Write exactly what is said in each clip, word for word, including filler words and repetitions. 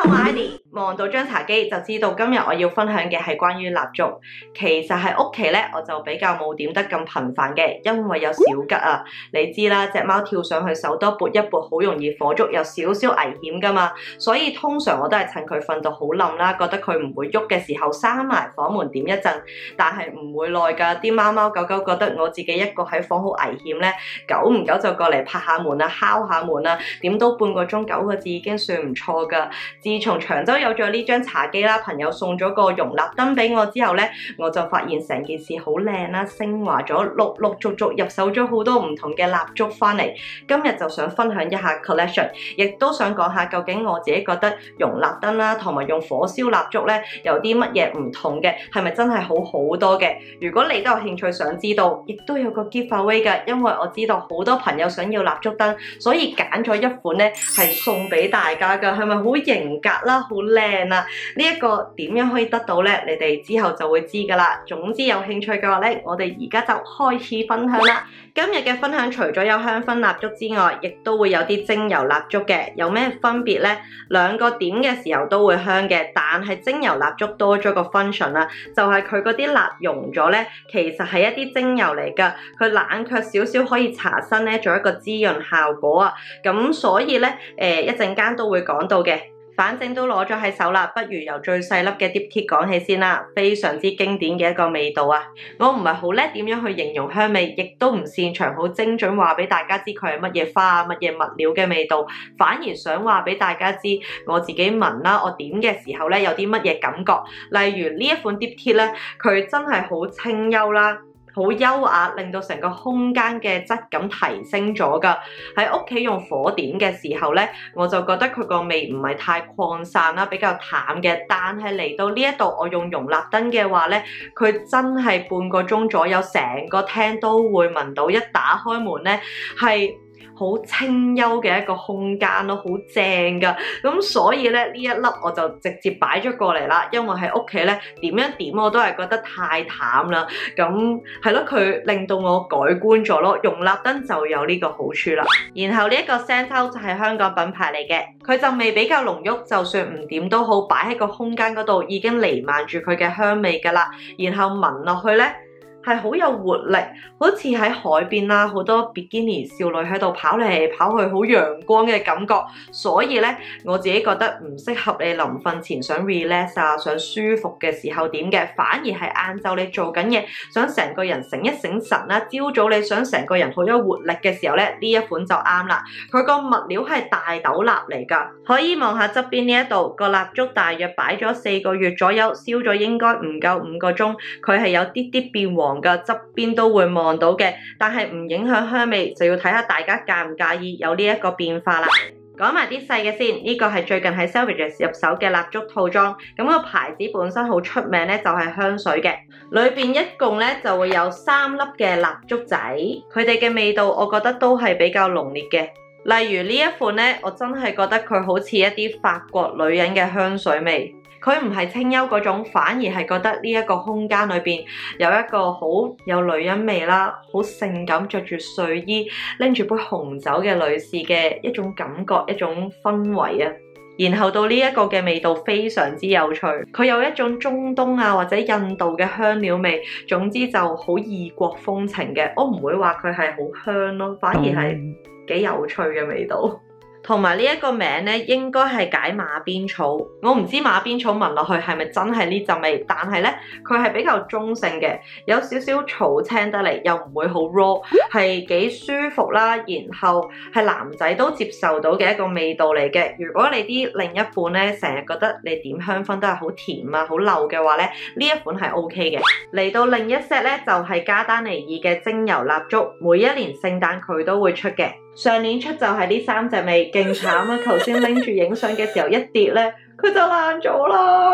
我係 Idy， 望到張茶几就知道今日我要分享嘅係關於蠟燭。其實喺屋企咧，我就比較冇點得咁頻繁嘅，因為有小吉啊。你知啦，隻貓跳上去手多撥一撥，好容易火燭，有少少危險噶嘛。所以通常我都係趁佢瞓到好冧啦，覺得佢唔會喐嘅時候，閂埋房門點一陣。但係唔會耐噶，啲貓貓狗狗覺得我自己一個喺房好危險咧，久唔久就過嚟拍下門啊，敲下門啊，點都半個鐘九個字已經算唔錯噶。自從長洲有咗呢張茶几啦，朋友送咗個熔蠟燈俾我之後咧，我就發現成件事好靚啦，升華咗，陸陸續續入手咗好多唔同嘅蠟燭翻嚟。今日就想分享一下 collection， 亦都想講下究竟我自己覺得熔蠟燈啦，同埋用火燒蠟燭咧有啲乜嘢唔同嘅，係咪真係好好多嘅？如果你都有興趣想知道，亦都有個 giveaway 嘅，因為我知道好多朋友想要蠟燭燈，所以揀咗一款咧係送俾大家噶，係咪好型格啦，好靚啊？呢一個點樣可以得到咧？你哋之後就會知噶啦。總之有興趣嘅話咧，我哋而家就開始分享啦。今日嘅分享除咗有香薰蠟燭之外，亦都會有啲精油蠟燭嘅。有咩分別咧？兩個點嘅時候都會香嘅，但係精油蠟燭多咗個 function 啦，就係佢嗰啲蠟溶咗咧，其實係一啲精油嚟噶，佢冷卻少少可以搽身咧，做一個滋潤效果啊。咁所以咧，誒一陣間都會講到嘅。反正都攞咗喺手啦，不如由最細粒嘅 Dip Kit 講起先啦。非常之經典嘅一個味道啊！我唔係好叻點樣去形容香味，亦都唔擅長好精準話俾大家知佢係乜嘢花啊、乜嘢物料嘅味道，反而想話俾大家知我自己聞啦，我點嘅時候咧有啲乜嘢感覺。例如呢一款 Dip Kit 咧，佢真係好清幽啦，好優雅，令到成個空間嘅質感提升咗㗎。喺屋企用火點嘅時候咧，我就覺得佢個味唔係太擴散啦，比較淡嘅。但係嚟到呢一度，我用熔蠟燈嘅話咧，佢真係半個鐘左右，成個廳都會聞到。一打開門咧，係好清幽嘅一個空間咯，好正噶。咁所以咧呢一粒我就直接擺咗過嚟啦，因為喺屋企咧點樣點我都係覺得太淡啦。咁係咯，佢令到我改觀咗咯。熔蠟燈就有呢個好處啦。然後呢一個 Scent Out 就係香港品牌嚟嘅，佢就味比較濃郁，就算唔點都好，擺喺個空間嗰度已經彌漫住佢嘅香味噶啦。然後聞落去咧，係好有活力，好似喺海邊啦，好多比基尼少女喺度跑嚟跑去，好陽光嘅感覺。所以咧，我自己覺得唔適合你臨瞓前想 relax 啊，想舒服嘅時候點嘅，反而係晏晝你做緊嘢，想成個人醒一醒神啦，朝早你想成個人好有活力嘅時候咧，呢一款就啱啦。佢個物料係大豆蠟嚟㗎，可以望下側邊呢一度個蠟燭，大約擺咗四個月左右，燒咗應該唔夠五個鐘，佢係有啲啲變黃嘅，側邊都會望到嘅，但係唔影響香味，就要睇下大家介唔介意有呢一個變化啦。講埋啲細嘅先，呢個係最近喺 Selfridges 入手嘅蠟燭套裝，咁個牌子本身好出名咧，就係香水嘅，裏邊一共咧就會有三粒嘅蠟燭仔，佢哋嘅味道我覺得都係比較濃烈嘅。例如呢一款咧，我真係覺得佢好似一啲法國女人嘅香水味。佢唔係清幽嗰種，反而係覺得呢一個空間裏邊有一個好有女人味啦，好性感，着住睡衣拎住杯紅酒嘅女士嘅一種感覺，一種氛圍啊。然後到呢一個嘅味道非常之有趣，佢有一種中東啊或者印度嘅香料味，總之就好異國風情嘅。我唔會話佢係好香咯，反而係幾有趣嘅味道。同埋呢一個名咧，應該係解馬鞭草。我唔知馬鞭草聞落去係咪真係呢陣味，但係咧佢係比較中性嘅，有少少草青得嚟，又唔會好 raw， 係幾舒服啦。然後係男仔都接受到嘅一個味道嚟嘅。如果你啲另一半咧成日覺得你點香薰都係好甜啊、好漏嘅話咧，呢一款係 OK 嘅。嚟到另一 set 咧就係加丹尼爾嘅精油蠟燭，每一年聖誕佢都會出嘅。上年出就係呢三隻味，勁慘啊！頭先拎住影相嘅時候一跌咧，佢就爛咗啦。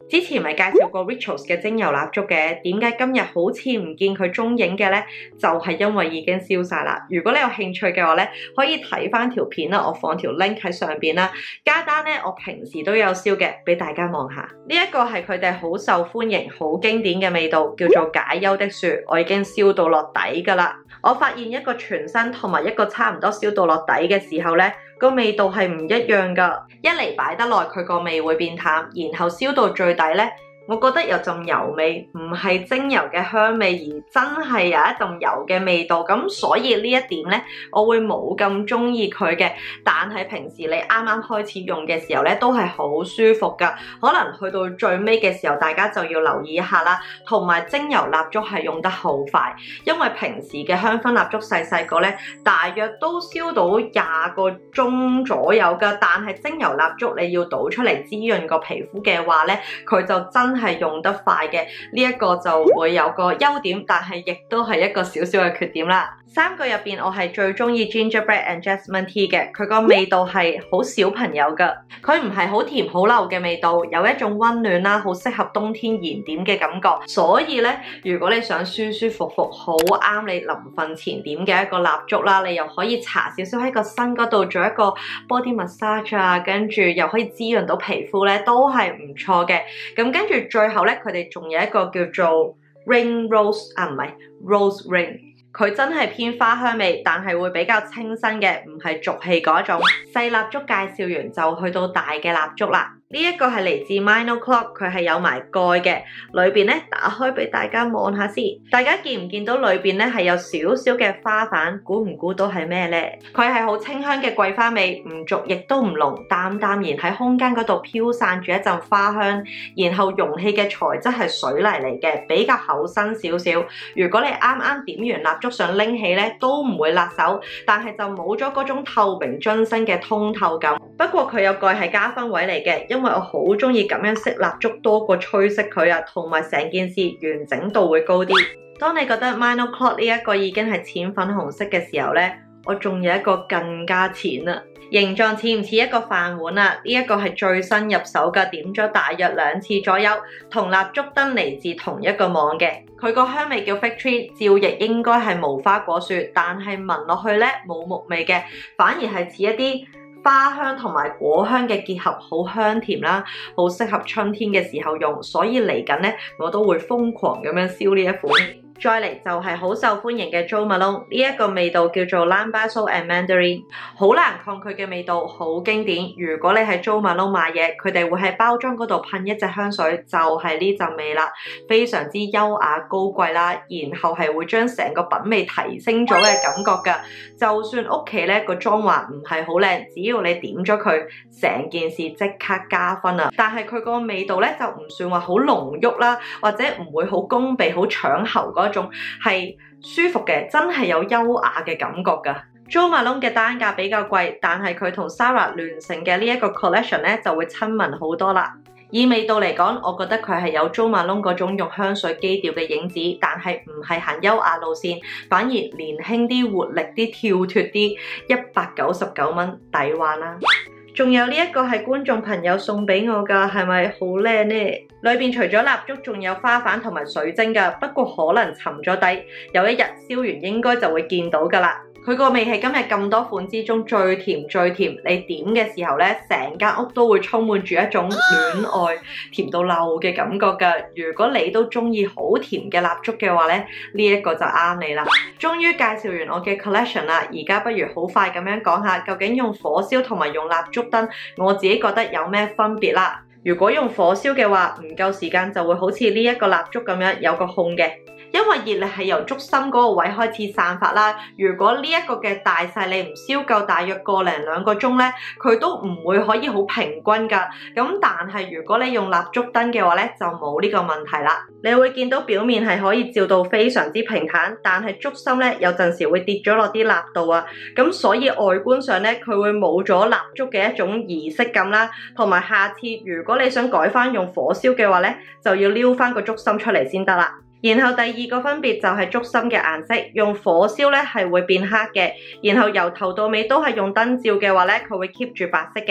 之前咪介紹過 Rituals 嘅精油蠟燭嘅，點解今日好似唔見佢蹤影嘅呢？就係因為已經燒晒啦。如果你有興趣嘅話咧，可以睇翻條片啦，我放條 link 喺上邊啦。加單咧，我平時都有燒嘅，俾大家望下。呢一個係佢哋好受歡迎、好經典嘅味道，叫做解憂的雪。我已經燒到落底噶啦。我發現一個全新同埋一個差唔多燒到落底嘅時候咧，個味道係唔一樣噶。一嚟擺得耐，佢個味會變淡，然後燒到最底咧，我覺得有陣油味，唔係精油嘅香味，而真係有一陣油嘅味道。咁所以呢一點咧，我會冇咁中意佢嘅。但係平時你啱啱開始用嘅時候咧，都係好舒服噶。可能去到最尾嘅時候，大家就要留意一下啦。同埋精油蠟燭係用得好快，因為平時嘅香薰蠟燭細細個咧，大約都燒到廿個鐘左右噶。但係精油蠟燭你要倒出嚟滋潤個皮膚嘅話咧，佢就真係用得快嘅。呢一個就會有個優點，但係亦都係一個小小嘅缺點啦。三個入邊，我係最中意 Gingerbread and Jasmine Tea 嘅，佢個味道係好小朋友噶，佢唔係好甜好流嘅味道，有一種溫暖啦，好適合冬天燃點嘅感覺。所以咧，如果你想舒舒服服，好啱你臨瞓前點嘅一個蠟燭啦，你又可以搽少少喺個身嗰度做一個 body massage 啊，跟住又可以滋潤到皮膚咧，都係唔錯嘅。咁跟住最後咧，佢哋仲有一個叫做 Rain Rose 啊，唔係 Rose Rain。佢真係偏花香味，但係會比較清新嘅，唔係俗氣嗰種。細蠟燭介紹完就去到大嘅蠟燭啦。呢一個係嚟自 Mino Clock， 佢係有埋蓋嘅，裏邊咧打開俾大家望下先。大家見唔見到裏邊咧係有少少嘅花瓣？估唔估到係咩咧？佢係好清香嘅桂花味，唔俗亦都唔濃，淡淡然喺空間嗰度飄散住一陣花香。然後容器嘅材質係水泥嚟嘅，比較厚身少少。如果你啱啱點完蠟燭想拎起咧，都唔會辣手，但係就冇咗嗰種透明樽身嘅通透感。不過佢有蓋係加分位嚟嘅，因為我好中意咁樣熄蠟燭多過吹熄佢啊，同埋成件事完整度會高啲。當你覺得 Mino Clock 呢一個已經係淺粉紅色嘅時候咧，我仲有一個更加淺啊，形狀似唔似一個飯碗啊？呢一個係最新入手嘅，點咗大約兩次左右，同蠟燭燈嚟自同一個網嘅。佢個香味叫 Fig Tree， 照譯應該係無花果樹，但係聞落去咧冇木味嘅，反而係似一啲花香同埋果香嘅結合，好香甜啦，好適合春天嘅時候用，所以嚟緊咧我都會瘋狂咁樣燒呢一款。再嚟就係好受歡迎嘅 Jo Malone， 呢一個味道叫做 Lime Basil and Mandarin， 好難抗拒嘅味道，好經典。如果你喺 Jo Malone 買嘢，佢哋會喺包裝嗰度噴一隻香水，就係呢陣味啦，非常之優雅高貴啦，然後係會將成個品味提升咗嘅感覺㗎。就算屋企咧個裝潢唔係好靚，只要你點咗佢，成件事即刻加分啊！但係佢個味道咧就唔算話好濃郁啦，或者唔會好攻鼻、好搶喉嗰種，係舒服嘅，真係有優雅嘅感覺㗎。Jo Malone 嘅單價比較貴，但係佢同 Sarah 聯成嘅呢一個 collection 咧就會親民好多啦。以味道嚟講，我覺得佢係有 Jo Malone 嗰種用香水基調嘅影子，但係唔係行優雅路線，反而年輕啲、活力啲、跳脫啲，一百九十九蚊抵玩啦。仲有呢一個係觀眾朋友送俾我㗎，係咪好靚呢？裏邊除咗蠟燭，仲有花瓣同埋水晶㗎，不過可能沉咗底，有一日燒完應該就會見到㗎啦。佢個味係今日咁多款之中最甜最甜，你點嘅時候咧，成間屋都會充滿住一種戀愛甜到漏嘅感覺㗎。如果你都中意好甜嘅蠟燭嘅話咧，呢一個就啱你啦。終於介紹完我嘅 collection 啦，而家不如好快咁樣講下究竟用火燒同埋用蠟燭燈，我自己覺得有咩分別啦。如果用火燒嘅話，唔夠時間就會好似呢一個蠟燭咁樣有個控嘅。因為熱力係由燭心嗰個位開始散發啦，如果呢一個嘅大細你唔燒夠大約個零兩個鐘咧，佢都唔會可以好平均㗎。咁但係如果你用蠟燭燈嘅話咧，就冇呢個問題啦。你會見到表面係可以照到非常之平坦，但係燭心咧有陣時會跌咗落啲蠟度啊，咁所以外觀上咧佢會冇咗蠟燭嘅一種儀式感啦。同埋下次如果你想改翻用火燒嘅話咧，就要撩翻個燭心出嚟先得啦。然後第二個分別就係燭心嘅顏色，用火燒咧係會變黑嘅，然後由頭到尾都係用燈照嘅話咧，佢會 keep 住白色嘅。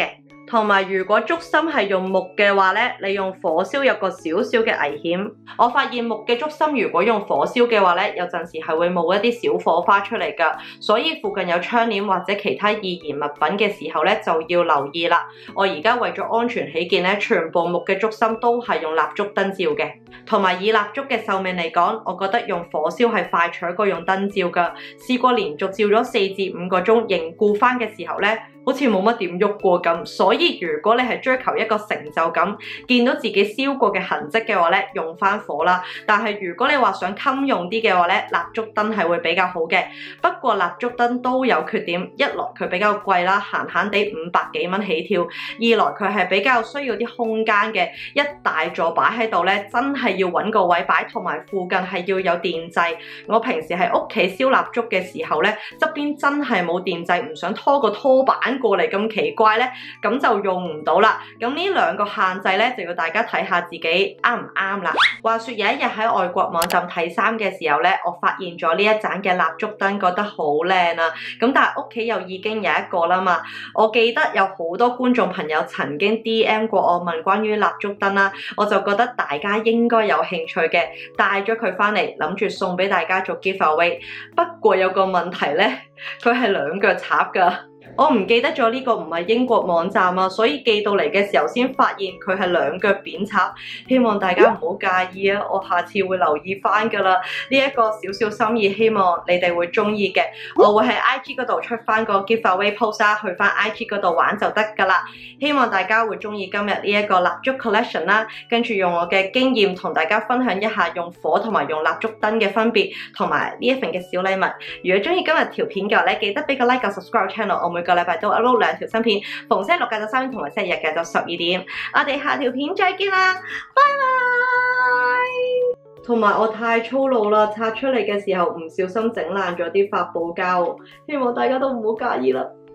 同埋如果燭芯係用木嘅話咧，你用火燒有個少少嘅危險。我發現木嘅燭芯如果用火燒嘅話咧，有陣時係會冒一啲小火花出嚟㗎，所以附近有窗簾或者其他易燃物品嘅時候咧就要留意啦。我而家為咗安全起見咧，全部木嘅燭芯都係用蠟燭燈照嘅。同埋以蠟燭嘅壽命嚟講，我覺得用火燒係快取過用燈照㗎。試過連續照咗四至五個鐘，凝固翻嘅時候咧，好似冇乜點喐過咁，所以如果你係追求一個成就感，見到自己燒過嘅痕跡嘅話咧，用翻火啦。但係如果你話想襟用啲嘅話咧，蠟燭燈係會比較好嘅。不過蠟燭燈都有缺點，一來佢比較貴啦，閒閒地五百幾蚊起跳；二來佢係比較需要啲空間嘅，一大座擺喺度咧，真係要揾個位擺，同埋附近係要有電掣。我平時喺屋企燒蠟燭嘅時候咧，側邊真係冇電掣，唔想拖個拖板過嚟咁奇怪咧，咁就用唔到啦。咁呢兩個限制咧，就要大家睇下自己啱唔啱啦。話說有一日喺外國網站睇衫嘅時候咧，我發現咗呢一盞嘅蠟燭燈，覺得好靚啊。咁但係屋企又已經有一個啦嘛。我記得有好多觀眾朋友曾經 D M 過我問關於蠟燭燈啦，我就覺得大家應該有興趣嘅，帶咗佢翻嚟，諗住送俾大家做 giveaway。不過有個問題咧，佢係兩腳插噶。我唔記得咗呢個唔係英國網站啊，所以寄到嚟嘅時候先發現佢係兩腳扁插，希望大家唔好介意啊，我下次會留意翻噶啦。呢一個小小心意，希望你哋會中意嘅。我會喺 I G 嗰度出翻個 giveaway post 啦，去翻 I G 嗰度玩就得噶啦。希望大家會中意今日呢一個蠟燭 collection 啦，跟住用我嘅經驗同大家分享一下用火同埋用蠟燭燈嘅分別，同埋呢一份嘅小禮物。如果中意今日條片嘅話咧，記得俾個 like 個 subscribe channel，我每個禮拜都 upload 兩條新片，逢星期六嘅就三點同埋星期日嘅就十二點。我哋下條片再見啦，拜拜！同埋我太粗魯啦，拆出嚟嘅時候唔小心整爛咗啲發泡膠，希望大家都唔好介意啦。